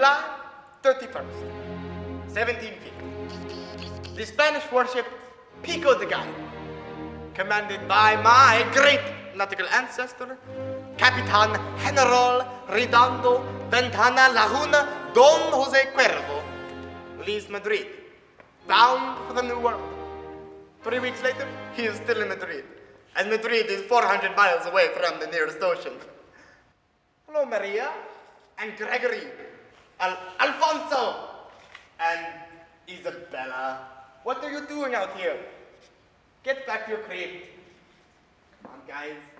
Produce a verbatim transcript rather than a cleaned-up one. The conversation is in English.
July thirty-first, seventeen fifty. The Spanish warship Pico de Gallo, commanded by my great nautical ancestor, Capitan General Redondo Ventana Laguna Don Jose Cuervo, leaves Madrid, bound for the New World. Three weeks later, he is still in Madrid, and Madrid is four hundred miles away from the nearest ocean. Hello, Maria, and Gregory, Al Alfonso, and Isabella. What are you doing out here? Get back to your crate. Come on, guys.